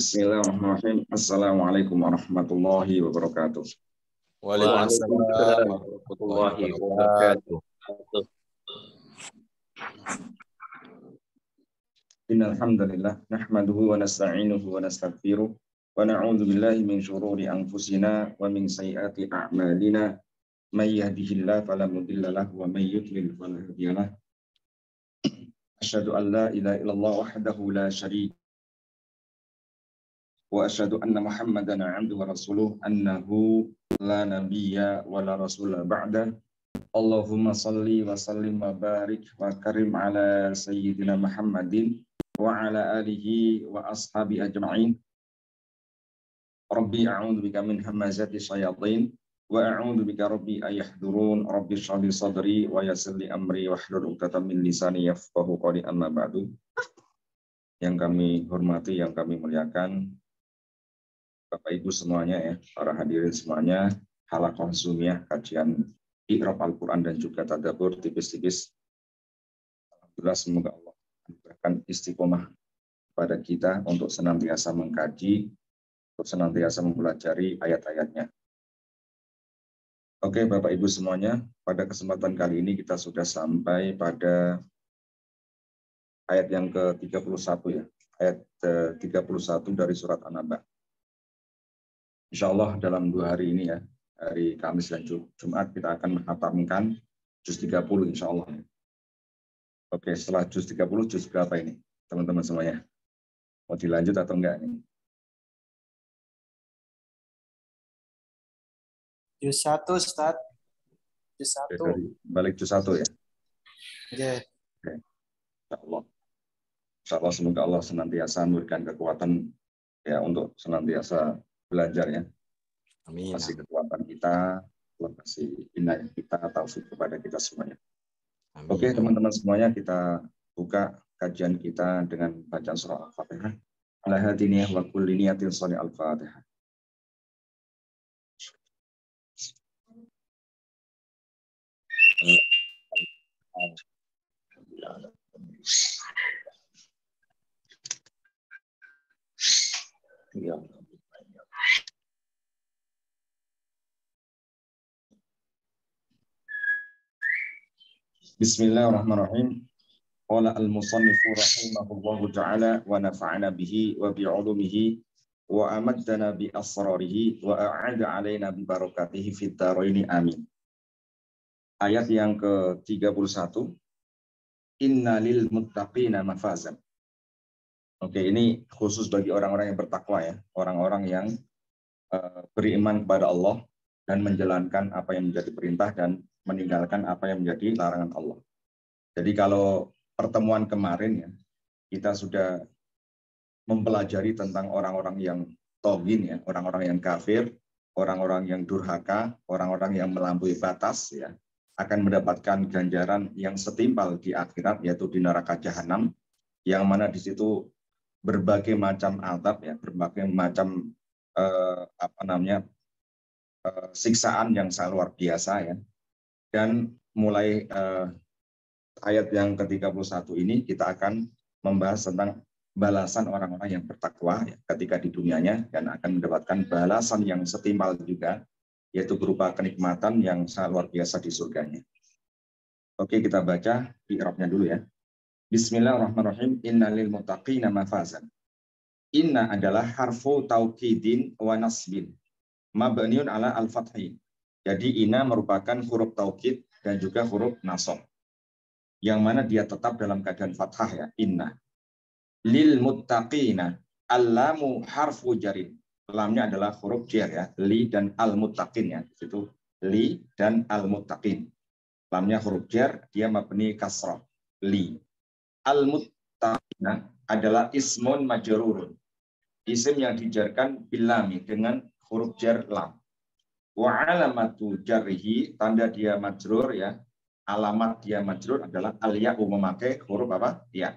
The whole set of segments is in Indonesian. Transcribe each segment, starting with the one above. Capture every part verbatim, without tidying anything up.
Bismillahirrahmanirrahim. Assalamualaikum warahmatullahi wabarakatuh. Waalaikumsalam warahmatullahi wabarakatuh. Innal hamdalillah nahmaduhu wa nasta'inuhu wa nastaghfiruh wa na'udzu billahi min shururi anfusina wa min sayyiati a'malina. May yahdihillahu fala mudilla lahu wa may yudlil fala hadiya lahu. Asyhadu an la ilaha illallah wahdahu la syarika wa asyhadu anna Muhammadan 'abduhu wa rasuluh annahu la nabiyya wa la rasula ba'da. Allahumma salli wa sallim wa barik wa karim ala sayyidina Muhammadin wa ala alihi wa ashabi ajma'in. Rabbi a'udzu bika min hamazati syayatin wa a'udzu bika rabbi ayahdurun. Rabbi shrah li sadri wa yassir li amri wahlul 'uqdatam min lisani yafqahu qawli. Amma ba'du. Yang kami hormati, yang kami muliakan Bapak Ibu semuanya, ya, para hadirin semuanya, halaqah Zoom-nya kajian Iqra Al-Quran dan juga tadabbur tipis-tipis. Alhamdulillah, semoga Allah memberikan istiqomah pada kita untuk senantiasa mengkaji, untuk senantiasa mempelajari ayat-ayatnya. Oke, Bapak Ibu semuanya, pada kesempatan kali ini kita sudah sampai pada ayat yang ke tiga puluh satu, ya, ayat tiga puluh satu dari surat An-Naba. Insya Allah dalam dua hari ini, ya, hari Kamis dan Jumat, kita akan menghatamkan juz tiga puluh insya Allah. Oke, setelah juz tiga puluh, juz berapa ini teman-teman semuanya? Mau dilanjut atau enggak ini? Juz satu, Ustaz. Juz satu. Oke, balik juz satu, ya? Oke. Oke. Insya Allah. Insya Allah semoga Allah senantiasa memberikan kekuatan, ya, untuk senantiasa belajar, ya. Amin. Kasih kekuatan kita, kasih inayah kita, taufik kepada kita semuanya. Amin. Oke, teman-teman semuanya, kita buka kajian kita dengan bacaan surah Al-Fatihah. Ala hadiniyah wa kulli niyatin sholih Al-Fatihah. Ya. Bismillahirrahmanirrahim. Qala al-musannifu rahimahullahu ta'ala wa nafa'ana bihi wa bi'ulumihi wa amaddana bi asrarihi wa a'ada alaina bi barakatihi fid dharaini amin. Ayat yang ke tiga puluh satu. Innalil muttaqina mafazan. Oke, ini khusus bagi orang-orang yang bertakwa, ya, orang-orang yang uh, beriman kepada Allah dan menjalankan apa yang menjadi perintah dan meninggalkan apa yang menjadi larangan Allah. Jadi kalau pertemuan kemarin, ya, kita sudah mempelajari tentang orang-orang yang toghin, ya, orang-orang yang kafir, orang-orang yang durhaka, orang-orang yang melampaui batas, ya, akan mendapatkan ganjaran yang setimpal di akhirat, yaitu di neraka jahanam, yang mana di situ berbagai macam azab, ya, berbagai macam eh, apa namanya eh, siksaan yang sangat luar biasa, ya. Dan mulai eh, ayat yang ke tiga puluh satu ini kita akan membahas tentang balasan orang-orang yang bertakwa, ya, ketika di dunianya, dan akan mendapatkan balasan yang setimpal juga, yaitu berupa kenikmatan yang sangat luar biasa di surganya. Oke, kita baca i'rabnya dulu, ya. Bismillahirrahmanirrahim. Innalil muttaqina mafazan. Inna adalah harfu taukidin wa nasbin mabniun ala al-fathi. Jadi inna merupakan huruf taukid dan juga huruf nasab, yang mana dia tetap dalam keadaan fathah, ya, inna. Lil muttaqina, al-lamu harfu jarin. Lamnya adalah huruf jar, ya, li dan al-muttaqin, ya. Itu li dan al-muttaqin. Lamnya huruf jar, dia mabni kasrah, li. Al-muttaqina adalah ismun majrurun. Isim yang dijarkan bilami dengan huruf jar lam. Wa alamatu jarrihi, tanda dia majrur, ya, alamat dia majrur adalah al-ya'u, memakai huruf apa? Ya.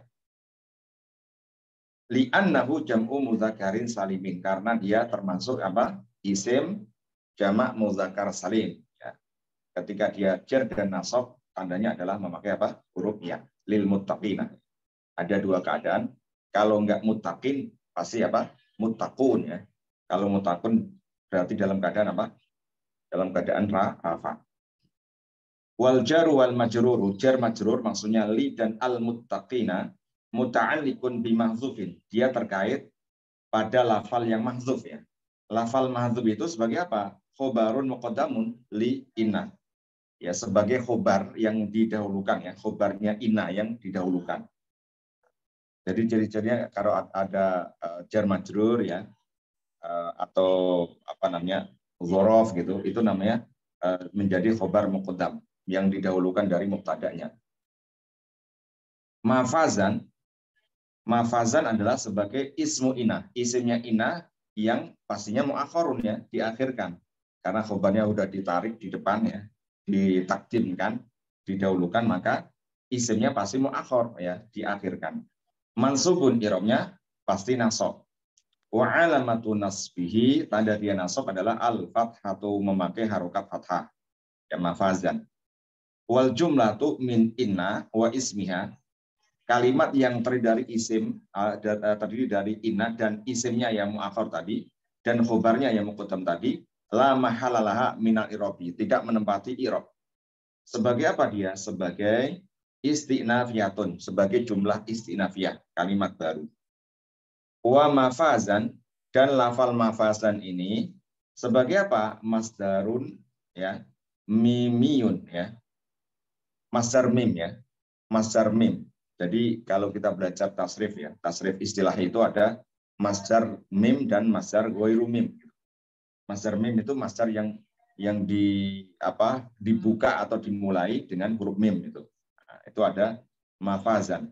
Li'annahu jam'u mudzakarin salimin, karena dia termasuk apa? Isim jamak mudzakar salim, ya. Ketika dia jar dan nasab, tandanya adalah memakai apa? Huruf ya. Lil muttaqina. Ada dua keadaan. Kalau enggak muttaqin, pasti apa? muttaqun ya. Kalau muttaqun berarti dalam keadaan apa? Dalam keadaan rafa. Wal jaru wal majruru, jar majrur maksudnya li dan al muttaqina muta'alliqun bi mahdzufin. Dia terkait pada lafal yang mahdzuf ya. Lafal mahdzuf itu sebagai apa? Khobarun muqaddamun li inna. Ya, sebagai khobar yang didahulukan ya, khobarnya inna yang didahulukan. Jadi ciri-cirinya kalau ada uh, jar majrur ya uh, atau apa namanya? Dzaraf gitu, itu namanya uh, menjadi khobar muqaddam yang didahulukan dari mubtada'nya. Mafazan, mafazan adalah sebagai ismu inah, isimnya inah yang pastinya muakhirun ya, diakhirkan. Karena khobarnya udah ditarik di depan ya, ditakdimkan, didahulukan, maka isimnya pasti muakhir ya, diakhirkan. Mansubun irobnya pasti nasab. Wa alamatu nasbihi, tanda dia nasab adalah al-fathatu, memakai harokat fathah. Ya, mafazan. Wal jumlatu min inna wa ismiha, kalimat yang terdiri dari isim uh, terdiri dari inna dan isimnya yang muakhir tadi dan khobarnya yang muqaddam tadi, la mahalalaha minal irobi, tidak menempati irob. Sebagai apa dia? Sebagai istinafiyatun, sebagai jumlah istinafiyah, kalimat baru. Wa mafazan, dan lafal mafazan ini sebagai apa? Masdarun ya, mimiyun ya. Masdar mim ya, masdar mim. Jadi kalau kita belajar tasrif ya, tasrif istilah itu ada masdar mim dan masdar ghairu mim. Masdar mim itu masdar yang yang di apa dibuka atau dimulai dengan huruf mim itu. Nah, itu ada mafazan.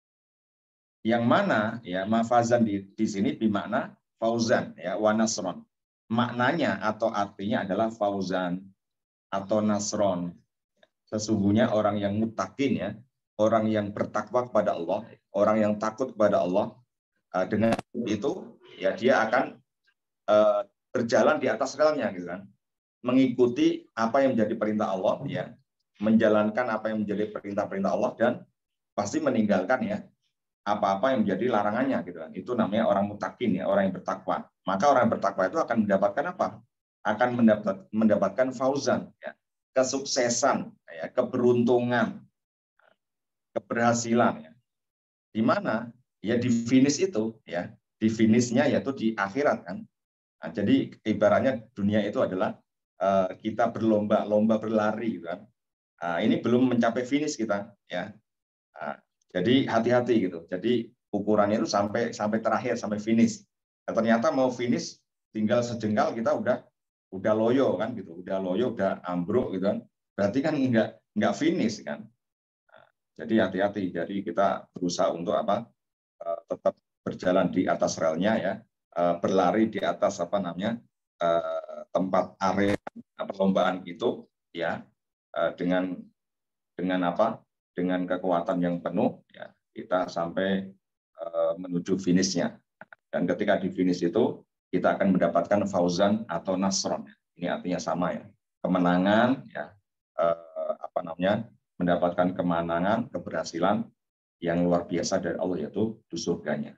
Yang mana ya mafazan di, di sini bermakna fauzan ya, wa nasron. Maknanya atau artinya adalah fauzan atau nasron. Sesungguhnya orang yang muttaqin ya, orang yang bertakwa kepada Allah, orang yang takut kepada Allah, dengan itu ya dia akan uh, berjalan di atas relnya gitu kan. Mengikuti apa yang menjadi perintah Allah ya, menjalankan apa yang menjadi perintah-perintah Allah dan pasti meninggalkan ya apa-apa yang menjadi larangannya gitu kan. Itu namanya orang muttaqin ya, orang yang bertakwa. Maka orang yang bertakwa itu akan mendapatkan apa? Akan mendapat mendapatkan fauzan ya, kesuksesan, ya, keberuntungan, keberhasilan. Ya. Di mana? Ya di finish itu, ya di finishnya yaitu di akhirat kan. Nah, jadi ibaratnya dunia itu adalah uh, kita berlomba-lomba berlari, gitu kan. Nah, ini belum mencapai finish kita, ya. Nah, jadi hati-hati gitu. Jadi ukurannya itu sampai sampai terakhir, sampai finish. Nah, ternyata mau finish tinggal sejengkal kita udah udah loyo kan gitu, udah loyo, udah ambruk gitu kan, berarti kan nggak nggak finish kan. Nah, jadi hati-hati, jadi kita berusaha untuk apa uh, tetap berjalan di atas relnya ya, uh, berlari di atas apa namanya uh, tempat area perlombaan itu ya, uh, dengan dengan apa dengan kekuatan yang penuh ya kita sampai uh, menuju finishnya. Dan ketika di finish itu kita akan mendapatkan fauzan atau nasron. Ini artinya sama ya. Kemenangan ya eh, apa namanya? Mendapatkan kemenangan, keberhasilan yang luar biasa dari Allah yaitu di surganya.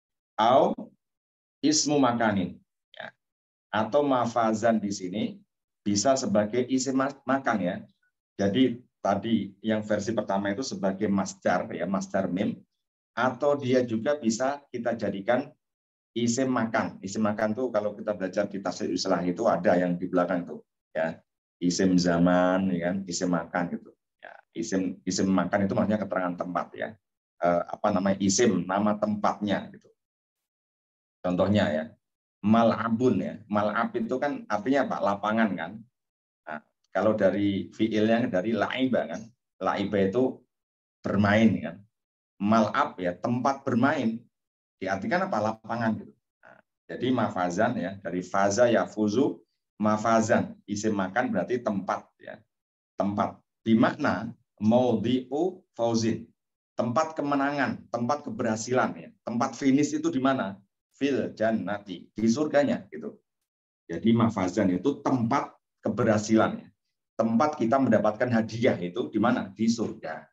Au ismu makanin ya. Atau mafazan di sini bisa sebagai isim makan ya. Jadi tadi yang versi pertama itu sebagai masdar ya, masdar mim, atau dia juga bisa kita jadikan isim makan. Isim makan tuh kalau kita belajar di tafsir istilah itu ada yang di belakang itu ya. Isim zaman ya kan, isim makan gitu. Ya, isim isim makan itu maksudnya keterangan tempat ya. Eh, apa namanya isim, nama tempatnya gitu. Contohnya ya, mal'abun ya. Mal'ab itu kan artinya apa? Lapangan kan. Nah, kalau dari fiilnya dari la'iba kan. La'iba itu bermain kan. Mal'ab ya, tempat bermain. Diartikan apa? Lapangan gitu. Nah, jadi mafazan ya, dari faza ya fuzu, mafazan isim makan berarti tempat ya, tempat. Dimakna maudhi'u fauzin, tempat kemenangan, tempat keberhasilan ya, tempat finish itu di mana? Fil jannati, di surganya gitu. Jadi mafazan itu tempat keberhasilan ya, tempat kita mendapatkan hadiah itu di mana? Di surga.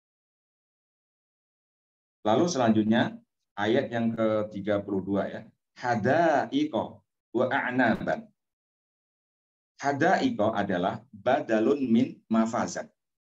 Lalu selanjutnya ayat yang ke tiga puluh dua ya. hadaiko wa a'naban. Hadaiko adalah badalun min mafazan.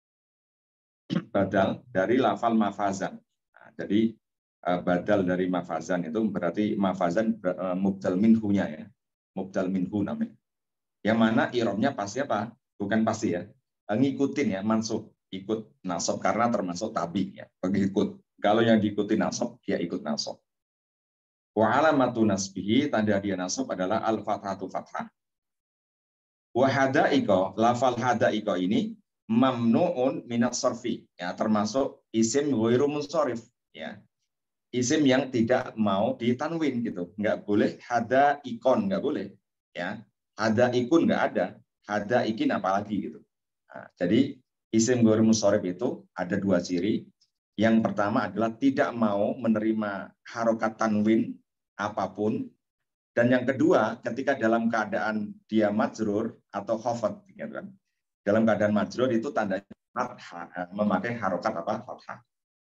Badal dari lafal mafazan. Nah, jadi badal dari mafazan itu berarti mafazan mubdal minhunya ya. Mubdal minhu namanya. Yang mana iromnya pasti apa? Bukan pasti ya. Ngikutin ya, mansub. Ikut nasab karena termasuk tabi ya. Pengikut. Kalau yang diikuti nasab, dia ikut nasab. Wa alamatu nasbihi, tanda dia nasab adalah al-fathatu fathah. Wa hadaiko, lafal hadaiko ini mamnuun minat sarfi, ya, termasuk isim ghairu munsharif, ya. Isim yang tidak mau ditanwin gitu. Enggak boleh hadaikon, enggak boleh, ya. Hadaikun enggak ada, hadaikin apalagi gitu. Nah, jadi isim ghairu munsharif itu ada dua ciri. Yang pertama adalah tidak mau menerima harokat tanwin apapun. Dan yang kedua, ketika dalam keadaan dia majrur atau khafad, gitu kan. Dalam keadaan majrur itu tandanya fathah, memakai harokat apa? Fathah.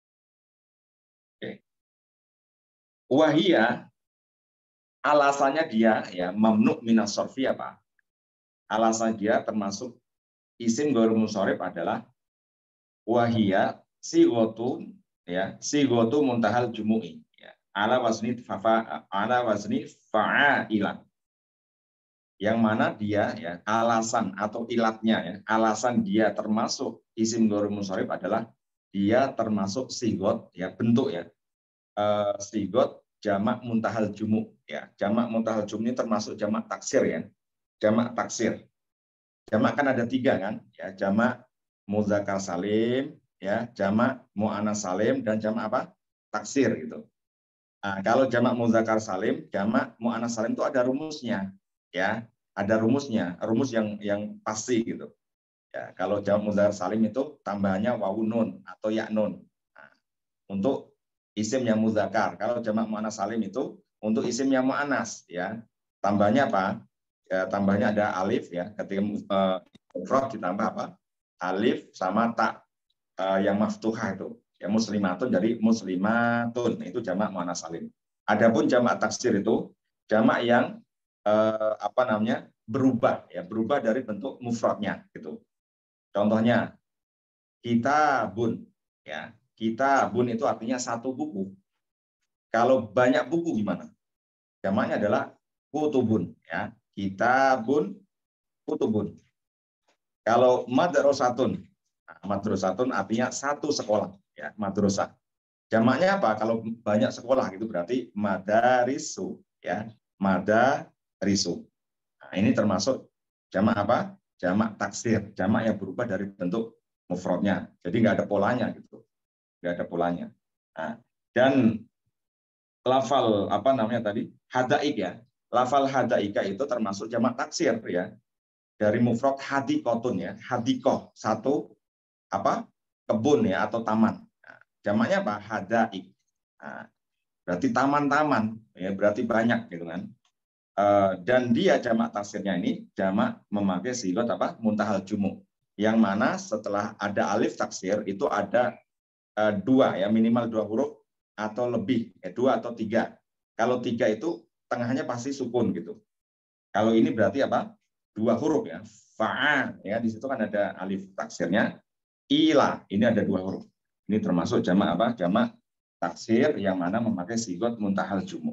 Oke. Wahia, alasannya dia ya mamnu minas sorfi apa? Alasan dia termasuk isim ghairu munsharif adalah wahia sighatun ya, sighatu muntahal jumu'i. Ala wazni fafa ala wazni fa'ailan, yang mana dia ya alasan atau ilatnya ya, alasan dia termasuk isim ghairu munsharif adalah dia termasuk sigot ya, bentuk ya, e, sigot jamak muntahal jumu ya. Jamak muntahal jumu ini termasuk jamak taksir ya, jamak taksir. Jamak kan ada tiga kan ya, jamak muzakkar salim ya, jamak muannas salim, dan jamak apa? Taksir gitu. Nah, kalau jamak muzakkar salim, jamak muannas salim itu ada rumusnya, ya, ada rumusnya, rumus yang yang pasti gitu. Ya, kalau jamak muzakkar salim itu tambahannya wawu nun atau ya nun. Nah, untuk isim yang muzakkar, kalau jamak muannas salim itu untuk isim yang muannas, ya, tambahnya apa? Ya, tambahnya ada alif ya, ketika mufrad uh, ditambah apa? Alif sama tak uh, yang maftuhah itu. Ya muslimatun jadi muslimatun, itu jamak muannas salim. Adapun jamak taksir itu jamak yang eh, apa namanya? berubah ya, berubah dari bentuk mufradnya gitu. Contohnya kitabun ya. Kitabun itu artinya satu buku. Kalau banyak buku gimana? Jamaknya adalah kutubun ya. Kitabun kutubun. Kalau madrasatun, nah, madrasatun artinya satu sekolah ya, madrasah. Jamaknya apa? Kalau banyak sekolah gitu berarti madarisu ya, madarisu. Nah, ini termasuk jamak apa? Jamak taksir, jamak yang berubah dari bentuk mufradnya. Jadi nggak ada polanya gitu, nggak ada polanya. Nah, dan lafal apa namanya tadi? Hadaik ya. Lafal hadaika itu termasuk jamak taksir ya. Dari mufrad hadikotun ya, hadikoh satu apa? Kebun ya atau taman. Jamaknya apa? Hadaik. Nah, berarti taman-taman, ya berarti banyak gitu kan. E, dan dia jamak taksirnya ini jamak memakai sigot apa? Muntahal jumu. Yang mana setelah ada alif taksir itu ada e, dua ya, minimal dua huruf atau lebih, ya, dua atau tiga. Kalau tiga itu tengahnya pasti sukun gitu. Kalau ini berarti apa? Dua huruf ya. Fa'a ya, di situ kan ada alif taksirnya. Ila ini ada dua huruf. Ini termasuk jamak apa? Jamak taksir yang mana memakai sigot muntahal jumu.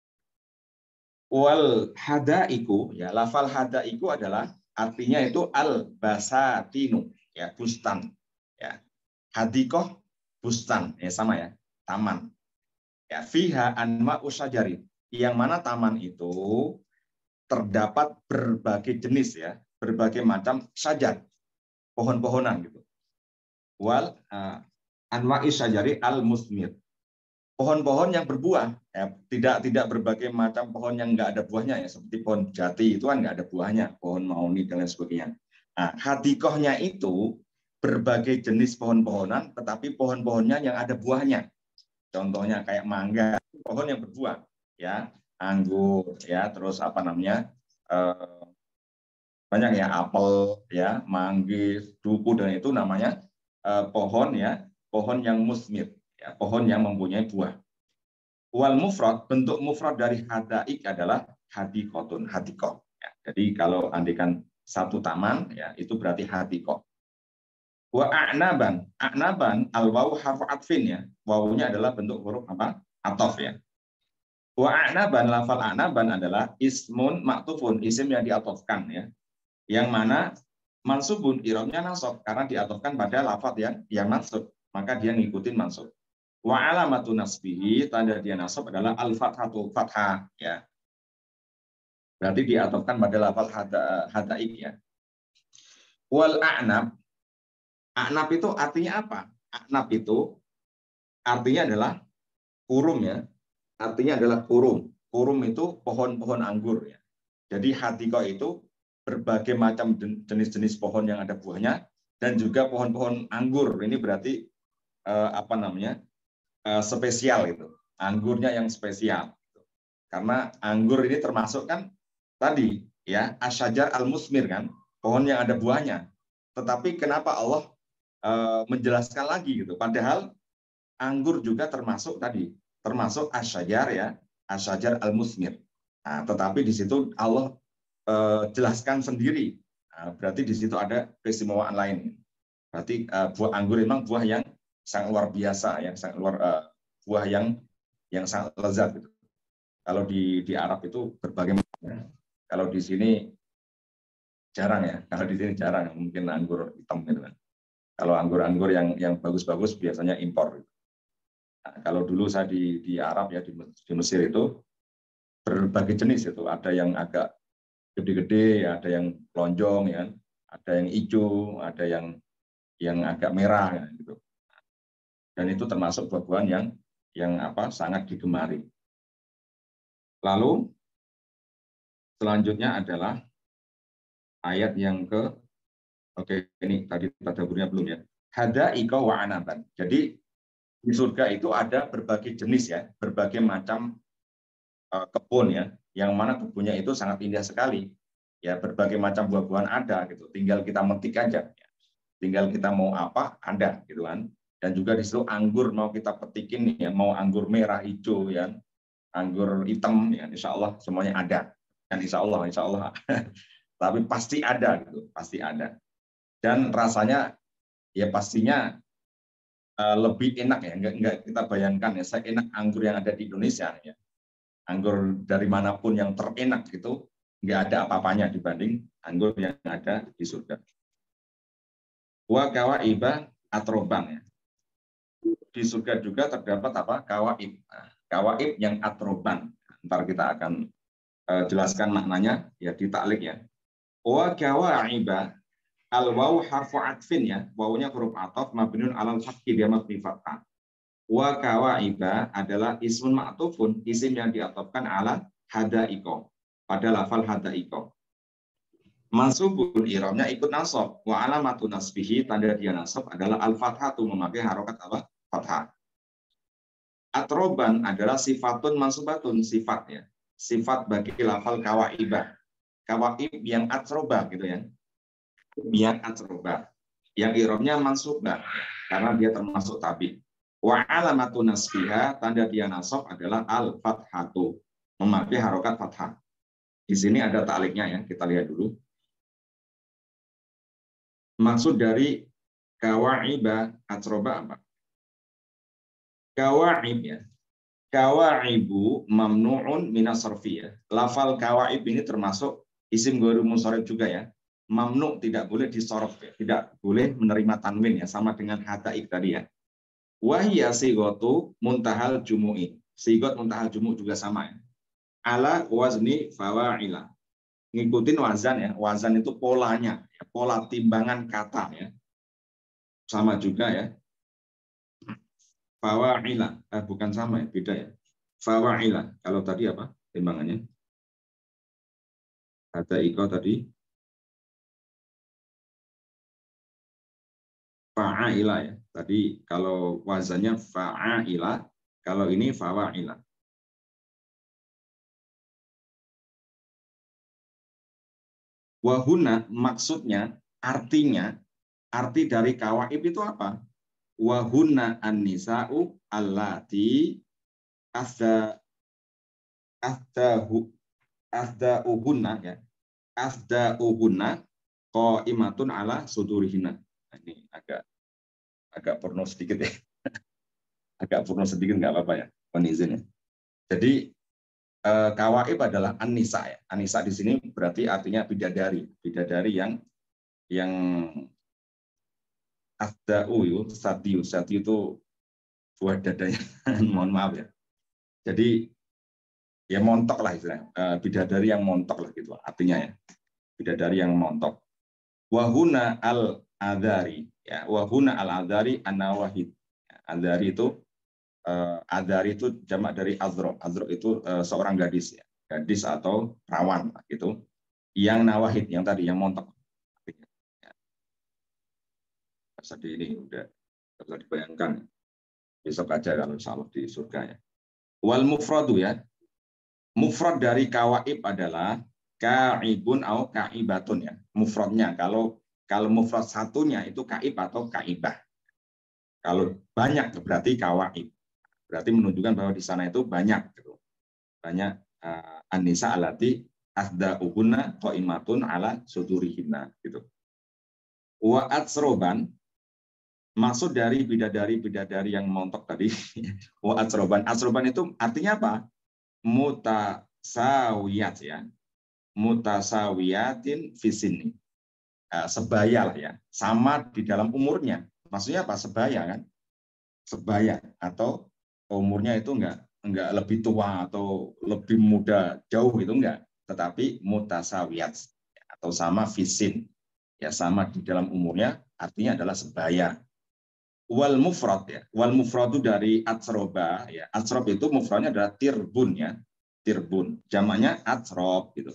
Wal hadaiku ya, lafal hadaiku adalah artinya itu al basatinu ya, bustan ya. Hadikoh bustan ya, sama ya, taman. Ya, fiha anma usajari, yang mana taman itu terdapat berbagai jenis ya, berbagai macam sajar, pohon-pohonan gitu. Wal uh, anwa'i syajari al-musmir. Pohon-pohon yang berbuah, ya, tidak tidak berbagai macam pohon yang nggak ada buahnya ya, seperti pohon jati itu kan nggak ada buahnya, pohon mauni dan lain sebagainya. Nah, hadikohnya itu berbagai jenis pohon-pohonan, tetapi pohon-pohonnya yang ada buahnya. Contohnya kayak mangga, pohon yang berbuah, ya, anggur, ya, terus apa namanya, eh, banyak ya, apel, ya, manggis, duku, dan itu namanya eh, pohon ya, pohon yang musmir, ya, pohon yang mempunyai buah. Wal mufrad, bentuk mufrad dari hadaik adalah hadikotun, hadikoh. Ya, jadi kalau andikan satu taman, ya itu berarti hadikoh. Wa a'naban, a'naban al wawu harfu atfin ya. Wawunya adalah bentuk huruf apa? Atof ya. Wa a'naban, lafal a'naban adalah ismun maktufun, isim yang diatofkan ya. Yang mana mansubun irobnya nasab karena diatofkan pada lafaz yang yang mansub, maka dia ngikutin mansub. Wa alamatu nasbihi, tanda dia nasab adalah al fathatu, fathah ya. Berarti diatofkan pada lafaz hada, hadaik ya. Wal a'nab, a'nab itu artinya apa? A'nab itu artinya adalah kurum ya. Artinya adalah kurum. Kurum itu pohon-pohon anggur ya. Jadi hadikoh itu berbagai macam jenis-jenis pohon yang ada buahnya dan juga pohon-pohon anggur. Ini berarti eh, apa namanya? Eh, spesial itu. Anggurnya yang spesial. Karena anggur ini termasuk kan tadi ya asyajar al-musmir kan, pohon yang ada buahnya. Tetapi kenapa Allah uh, menjelaskan lagi gitu? Padahal anggur juga termasuk tadi, termasuk asyajar ya, asyajar al-musmir. Nah, tetapi di situ Allah uh, jelaskan sendiri. Nah, berarti di situ ada keistimewaan lain. Berarti uh, buah anggur memang buah yang sangat luar biasa, yang sangat luar uh, buah yang yang sangat lezat gitu. Kalau di di Arab itu berbagai macam. Kalau di sini jarang ya. Kalau di sini jarang, mungkin anggur hitam gitu kan. Kalau anggur-anggur yang yang bagus-bagus biasanya impor. Nah, kalau dulu saya di di Arab ya di, di Mesir itu berbagai jenis itu. Ada yang agak gede-gede, ada yang lonjong ya, ada yang hijau, ada yang yang agak merah ya, gitu. Dan itu termasuk buah-buahan yang yang apa sangat digemari. Lalu selanjutnya adalah ayat yang ke, oke ini tadi tadaburnya belum ya. Hadaika wa anaban. Jadi di surga itu ada berbagai jenis ya, berbagai macam uh, kebun ya, yang mana kebunnya itu sangat indah sekali. Ya berbagai macam buah-buahan ada gitu. Tinggal kita metik aja. Ya. Tinggal kita mau apa ada gitu kan. Dan juga di situ anggur mau kita petikin ya, mau anggur merah hijau ya. Anggur hitam, ya, insya Allah semuanya ada. Dan insya Allah, insya Allah. Tapi pasti ada, gitu, pasti ada. Dan rasanya, ya pastinya uh, lebih enak ya. Enggak, enggak kita bayangkan ya, saya enak anggur yang ada di Indonesia. Ya. Anggur dari manapun yang terenak itu, enggak ada apa-apanya dibanding anggur yang ada di surga. Wa kawaiba atroban ya. Di surga juga terdapat apa? Kawaib. Nah, kawaib yang atroban. Ntar kita akan uh, jelaskan maknanya ya di taklik ya. Wa kawaiba al waw harfu atfin ya. Wawunya huruf ataf mabniun alal haqqi dia mabni fathah. Wa kawaiba adalah ismun ma'tufun, isim yang diatofkan ala hadaiko. Pada lafal hadaiko. Mansubun iramnya ikut nasab. Wa alamatu nasbihi tanda dia nasab adalah al-fathatu memakai harokat apa? Fathah. Atroban adalah sifatun mansubatun, sifat ya. Sifat bagi lafal kawaibah. Kawaib yang atroba gitu ya. Yang atroba. Yang iramnya mansubah karena dia termasuk tabi. Wa alamatu nasbiha tanda dia nasab adalah al-fathatu memakai harokat fathah. Di sini ada ta'liknya ya, kita lihat dulu. Maksud dari kawaiba atroba apa? Kawaib ya. Kawaibu mamnu'un minas sarfi ya. Lafal kawaib ini termasuk isim ghairu munsharif juga ya. Mamnu tidak boleh disorof ya. Tidak boleh menerima tanwin ya. Sama dengan hadaik tadi ya. Wahya sigotu muntahal jumu'i. Sigot muntahal jumu' juga sama ya. Ala wazni fawa'ila. Ngikutin wazan ya. Wazan itu polanya. Ya. Pola timbangan kata ya. Sama juga ya. Fawa'ila, eh, bukan sama ya, beda ya. Fawa'ila, kalau tadi apa timbangannya? Ada iko tadi. Fa'ila ya. Tadi kalau wazannya fa'ila, kalau ini fawa'ila. Wahuna maksudnya, artinya, arti dari kawaib itu apa? Wahunna an-nisa'u allati asda asdahu asdauhunna ya. Asdauhunna qaimatun ala sudurihinna. Nah, ini agak agak porno sedikit ya. Agak porno sedikit nggak apa-apa ya, mohon izin ya. Jadi eh, kawaib adalah an-nisa ya. An-nisa di sini berarti artinya bidadari, bidadari yang yang asdau itu satiu, satiu itu buah dadanya. Mohon maaf ya. Jadi ya montok lah istilahnya, eh, bidadari yang montok lah gitu artinya ya. Bidadari yang montok. Wahuna al-adhari ya, wahuna al-adhari an-nawahid. Adhari itu uh, adhari itu jamak dari azro. Azro itu uh, seorang gadis ya, gadis atau perawan gitu. Yang nawahid yang tadi yang montok. Ya. Sedih ini udah bisa dibayangkan. Besok aja kalau insya Allah di surga ya. Wal mufradu ya. Mufrad dari kawaib adalah kaibun atau kaibatun ya. Mufradnya kalau kalau mufrad satunya itu kaib atau kaibah. Kalau banyak berarti kawaib. Berarti menunjukkan bahwa di sana itu banyak gitu. Banyak uh, an-nisa allati asda'uhunna qaimatun ala sudurihinna gitu. Wa atsroban maksud dari bidadari-bidadari yang montok tadi. Wa atsroban. Atsroban itu artinya apa? Mutasawiyat ya. Mutasawiyatin fisini. Uh, sebaya lah ya. Sama di dalam umurnya. Maksudnya apa? Sebaya kan? Sebaya atau umurnya itu enggak enggak lebih tua atau lebih muda jauh itu enggak, tetapi mutasawiyat atau sama fisin ya, sama di dalam umurnya artinya adalah sebaya. Wal mufrad ya, wal mufradu dari atsroba ya, atsrob itu mufradnya adalah tirbun ya, tirbun jamaknya atsrob gitu.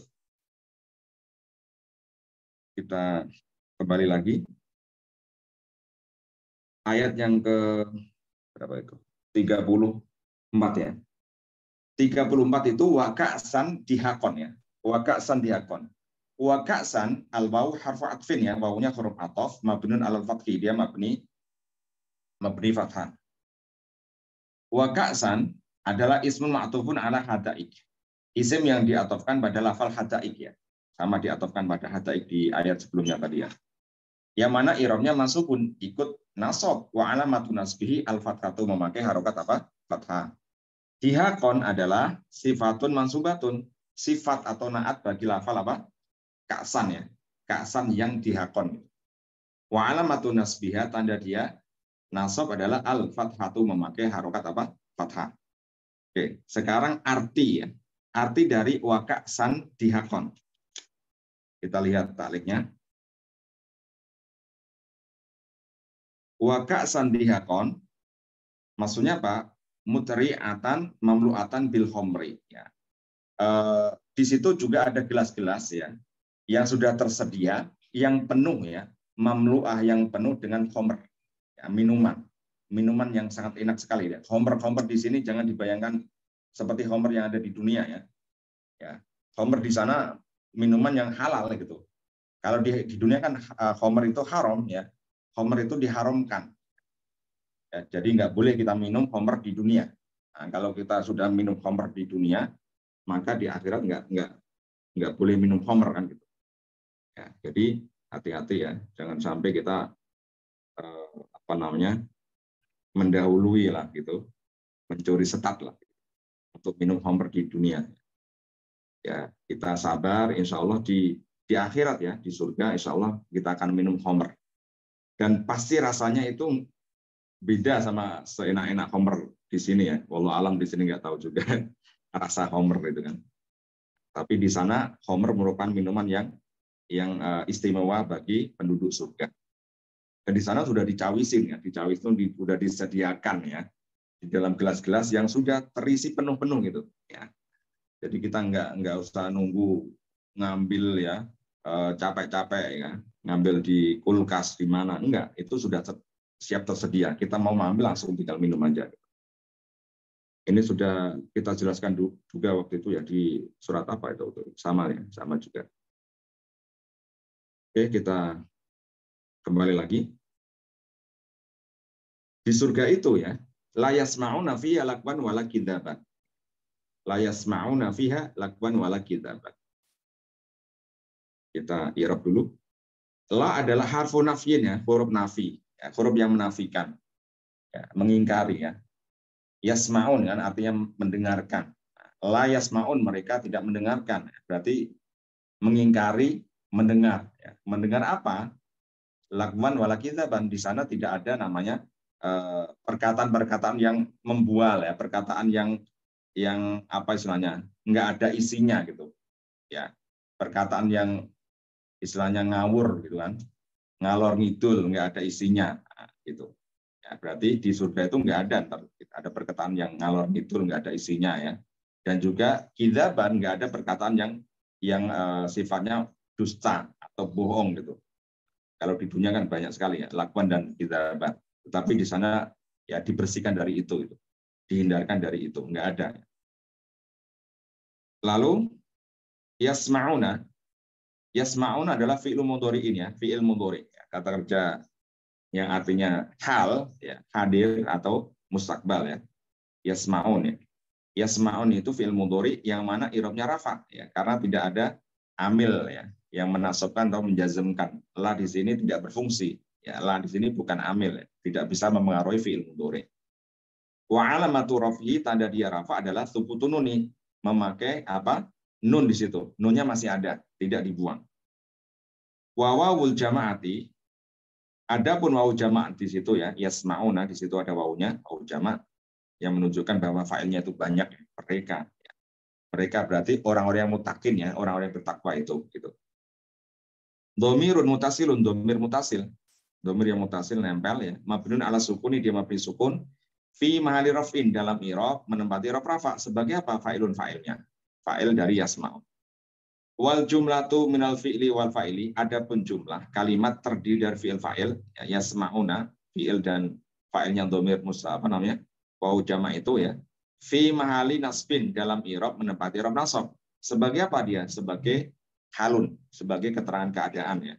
Kita kembali lagi ayat yang ke berapa itu? tiga puluh empat ya. tiga puluh empat itu waka'san dihakon ya. Waka'san dihakon. Waka'san al-waw harfu atfin ya, wawunya huruf ataf mabnun alal fathi, dia mabni mabni fathah. Waka'san adalah ismun ma'tufun ala hadaik. Isim yang diatofkan pada lafal hadaik ya. Sama diatofkan pada hadaik di ayat sebelumnya tadi ya. Yang mana i'rabnya mansubun, ikut nasab, wa alamatu nasbihi al-fathatu, memakai harokat apa? Fathah. Dihakon adalah sifatun mansubatun, sifat atau naat bagi lafal apa? Ka'san ya. Ka'san yang dihakon. Wa alamatu nasbiha, tanda dia nasab adalah al-fathatu, memakai harokat apa? Fathah. Oke, sekarang arti ya. Arti dari wa ka'san dihakon. Kita lihat taliknya. Wa ka'san dihakon maksudnya apa? Mutri'atan mamlu'atan bil khomri ya. E, di situ juga ada gelas-gelas ya yang sudah tersedia, yang penuh ya, mamlu'ah yang penuh dengan khomer ya, minuman. Minuman yang sangat enak sekali ya. Khomer-khomer di sini jangan dibayangkan seperti khomer yang ada di dunia ya. Ya, khomer di sana minuman yang halal gitu. Kalau di, di dunia kan khomer itu haram ya. Khomer itu diharamkan. Ya, jadi nggak boleh kita minum khamr di dunia. Nah, kalau kita sudah minum khamr di dunia, maka di akhirat nggak nggak nggak boleh minum khamr kan gitu. Ya, jadi hati-hati ya, jangan sampai kita eh, apa namanya mendahului lah gitu, mencuri setat lah gitu, untuk minum khamr di dunia. Ya, kita sabar, insya Allah di di akhirat ya, di surga, insya Allah kita akan minum khamr. Dan pasti rasanya itu beda sama seenak-enak khamr di sini ya. Wallahu alam di sini nggak tahu juga rasa khamr itu kan. Tapi di sana khamr merupakan minuman yang yang uh, istimewa bagi penduduk surga. Dan di sana sudah dicawisin ya, dicawisin di, sudah disediakan ya di dalam gelas-gelas yang sudah terisi penuh-penuh gitu ya. Jadi kita nggak nggak usah nunggu ngambil ya uh, capek-capek ya, ngambil di kulkas di mana, enggak, itu sudah siap tersedia. Kita mau mengambil langsung tinggal minum aja. Ini sudah kita jelaskan juga waktu itu ya di surat apa itu, sama ya, sama juga. Oke, kita kembali lagi. Di surga itu ya, La yasma'una fiha lagwan wala kidzaban. La yasma'una fiha lagwan wala kidzaban. Kita i'rab dulu. La adalah harfu nafyin ya, huruf nafi, ya, huruf yang menafikan, ya, mengingkari ya. Yasma'un kan artinya mendengarkan. La yasma'un mereka tidak mendengarkan, berarti mengingkari mendengar. Ya. Mendengar apa? Lagwan wala kidzaban, di sana tidak ada namanya perkataan-perkataan yang membual ya, perkataan yang yang apa istilahnya nggak ada isinya gitu, ya perkataan yang istilahnya ngawur gitu kan, ngalor ngidul, nggak ada isinya, nah, gitu. Ya, berarti di surga itu nggak ada, ada perkataan yang ngalor ngidul, nggak ada isinya ya. Dan juga kidzaban, nggak ada perkataan yang yang uh, sifatnya dusta atau bohong gitu. Kalau di dunia kan banyak sekali ya, lakwan dan kidzaban. Tetapi di sana ya dibersihkan dari itu, itu. Dihindarkan dari itu, nggak ada. Lalu yasma'una. Yasma'un adalah fi'il mudhari'in ya, fi'il mudhari', ya, kata kerja yang artinya hal, ya, hadir atau mustakbal ya. Yasma'un ya. Yasma'un itu fi'il mudhari' yang mana i'rabnya rafa ya, karena tidak ada amil ya yang menasabkan atau menjazmkan. La di sini tidak berfungsi. Ya, la di sini bukan amil, ya, tidak bisa mempengaruhi fi'il mudhari'. Wa alamatu raf'i, tanda dia rafa adalah thubutun nuni, memakai apa? Nun di situ. Nunnya masih ada, tidak dibuang. Wa wawul jama'ati, adapun wawu jama' di situ ya, yasma'una di situ ada wawunya, wawu jama' yang menunjukkan bahwa fa'ilnya itu banyak, mereka. Mereka berarti orang-orang yang mutakin ya, orang-orang yang bertakwa itu gitu. Dhamirun mutasilun, dhamir mutasil. Dhamir yang mutasil nempel ya, mabnun ala sukuni, dia mabni sukun, fi mahali raf'in, dalam i'rab menempati i'rab rafa, sebagai apa? Fa'ilun, fa'ilnya. Fa'il dari yasma'u. Wal jumlatu minal fi'li wal fa'ili, adapun jumlah kalimat terdiri dari fi'il fa'il, ya, yasma'una, fi'il dan fa'ilnya dhamir musa apa namanya? Wawu jama' itu ya. Fi mahali nasbin, dalam i'rab menempati i'rab nasab. Sebagai apa dia? Sebagai halun, sebagai keterangan keadaan ya.